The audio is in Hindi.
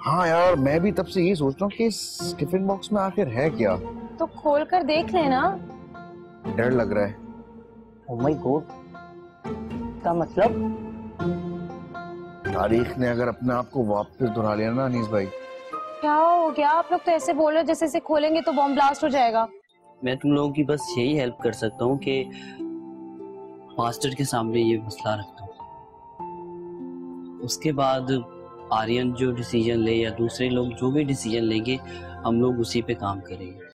हाँ यार, मैं भी तब से यही सोच रहा हूँ कि इस टिफिन बॉक्स में आखिर है क्या। तो खोल कर देख लेना। डर लग रहा है। ओह माय गॉड, का मतलब? तारीख ने अगर अपने आप को वापस दोहरा लिया ना अनीस भाई। क्या हो गया? आप लोग तो ऐसे बोल रहे हो जैसे इसे खोलेंगे तो बॉम्ब ब्लास्ट हो जाएगा। मैं तुम लोगों की बस यही हेल्प कर सकता हूँ कि मास्टर के सामने ये मसला रख दो। उसके बाद आर्यन जो डिसीजन ले या दूसरे लोग जो भी डिसीजन लेंगे, हम लोग उसी पे काम करेंगे।